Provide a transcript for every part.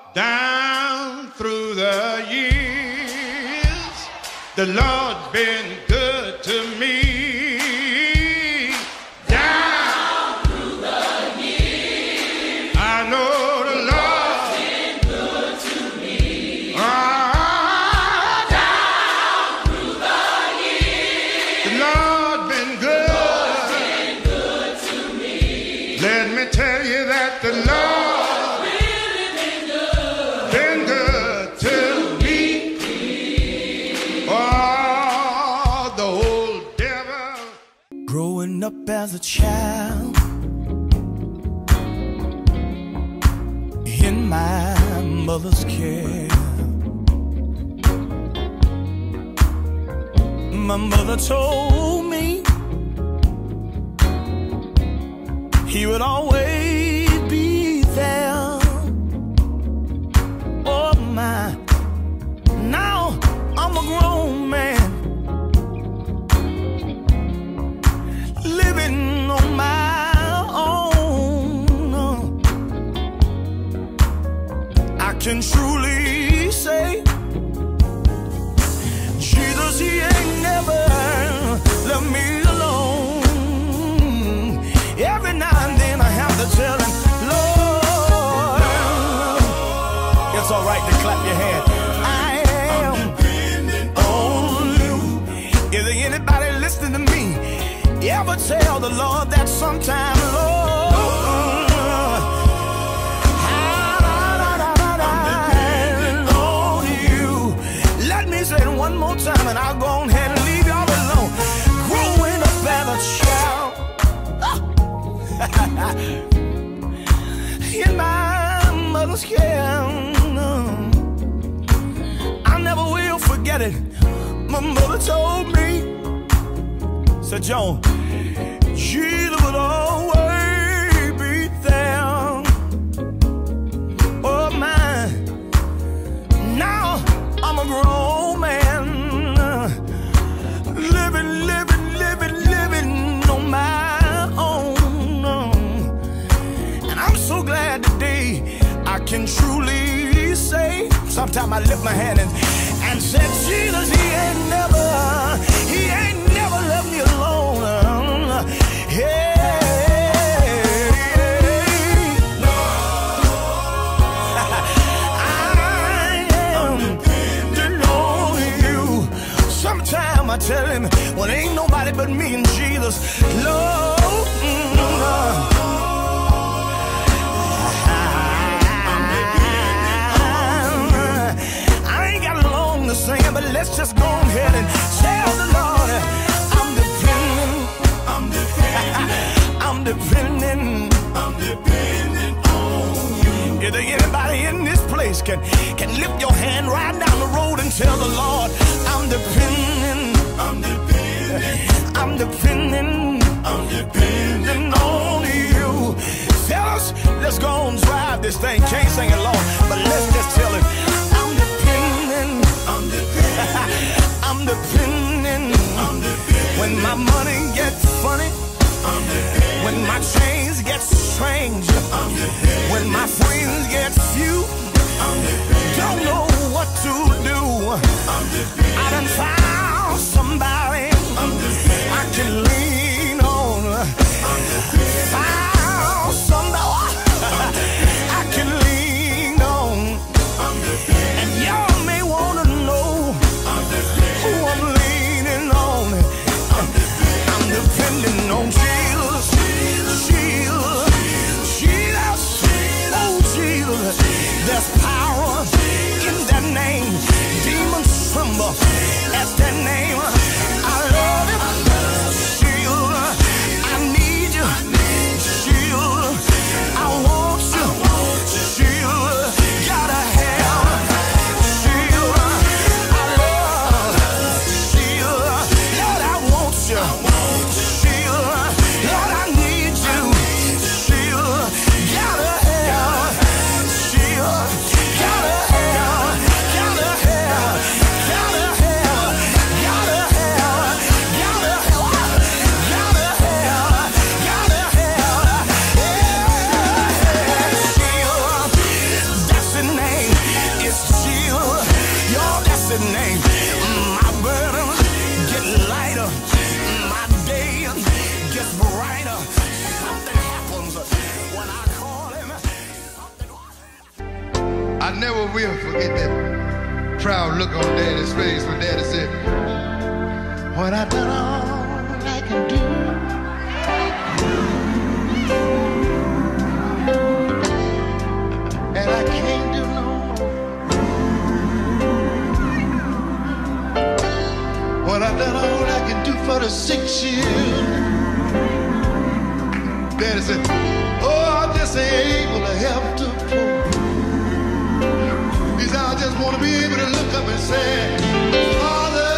Down through the years, the Lord's been good to me. Down through the years, I know the Lord's been good to me. Down through the years, the Lord's been good to me. Let me tell you that the Lord up as a child in my mother's care. My mother told me he would always be there. Oh my, now I'm a grown man, living on my own. I can truly say, Jesus, he ain't never left me alone. Every now and then I have to tell him, Lord, it's all right to clap your hand. I am on you. Is there anybody listening to me? You ever tell the Lord that sometime, Lord, I'm on you? Let me say it one more time and I'll go ahead and leave y'all alone. Growing up as a child in my mother's care, I never will forget it. My mother told me, said, John, Jesus would always be there. Oh my, now I'm a grown man, living on my own. And I'm so glad today I can truly say, sometimes I lift my hand and said, Jesus, he ain't never left me alone. Hey, I am depending on you. Sometimes I tell him, well, ain't nobody but me and Jesus, Lord. I ain't got long to sing, but let's just go ahead and tell the Lord, I'm depending on you. Is there anybody in this place can lift your hand right down the road and tell the Lord, I'm depending on you. Fellas, let's go and drive this thing. Can't sing it long, but let's just tell him, I'm depending. When my money gets funny, when my chains get strange, when my friends get few, don't know what to do, I done found somebody I can lean on. Found somebody I can lean on. And y'all may wanna know who I'm leaning on. I'm depending on Jesus. Jesus. Oh, I never will forget that proud look on Daddy's face when Daddy said, "What I done all I can do, and I can't do no more. What I done all I can do for the 6 years." Daddy said, "Oh, I'm just able to help to pull." He said, "I just want to be able to look up and say, Father,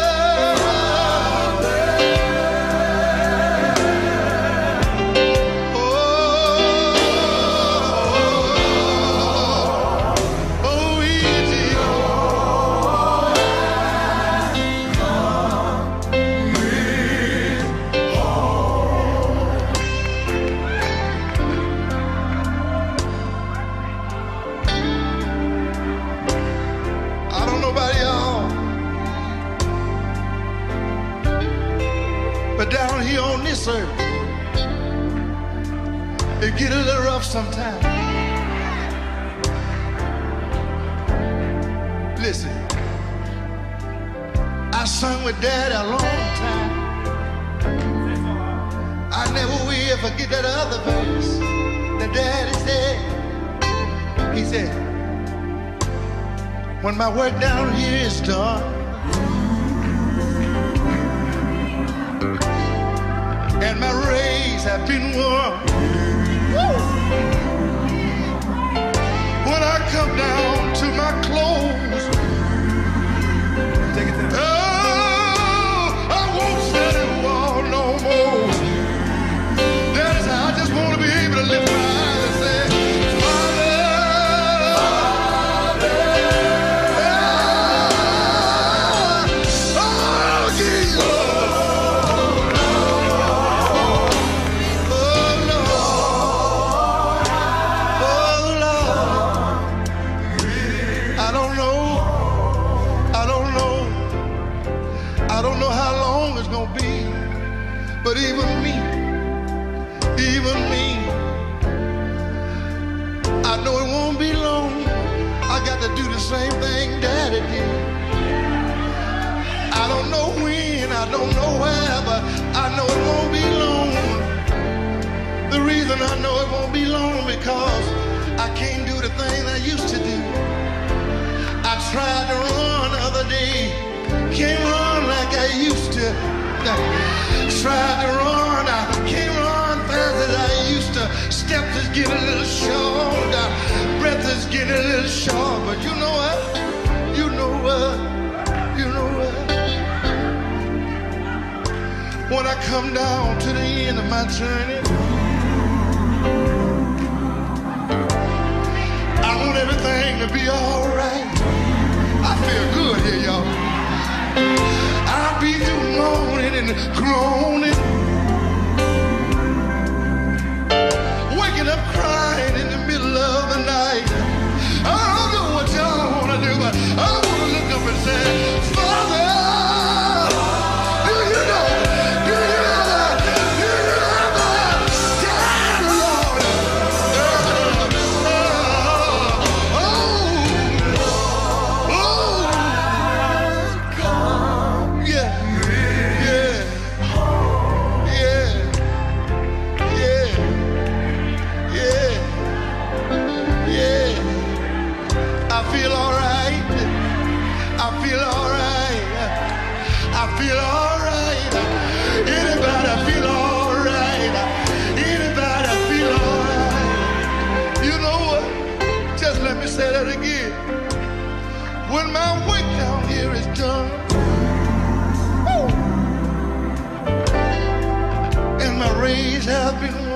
down here on this earth, it get a little rough sometimes. Listen, I sung with Daddy a long time. I never will forget that other verse that Daddy said. He said, "When my work down here is done, and my rays have been won, when I come down to my clothes, oh, I won't stand and walk no more." That is how I just want to be able to lift my eyes and say, Father, oh, Jesus. But even me, I know it won't be long. I got to do the same thing Daddy did. I don't know when, I don't know where, but I know it won't be long. The reason I know it won't be long because I can't do the thing I used to do. I tried to run the other day, can't run like I used to. Tried to run, I can't run fast as I used to. Steps is getting a little short, breath is getting a little short. But you know what? You know what? You know what? When I come down to the end of my journey, I want everything to be all right. I feel good here, y'all. I'll be through moaning and groaning, waking up crying in the middle of the night. I don't know what y'all want to do, but I want to look up and say, Father, do you know that? Do you know that? Do you know that? Daddy, Lord. Say that again. When my work down here is done, and my rays have been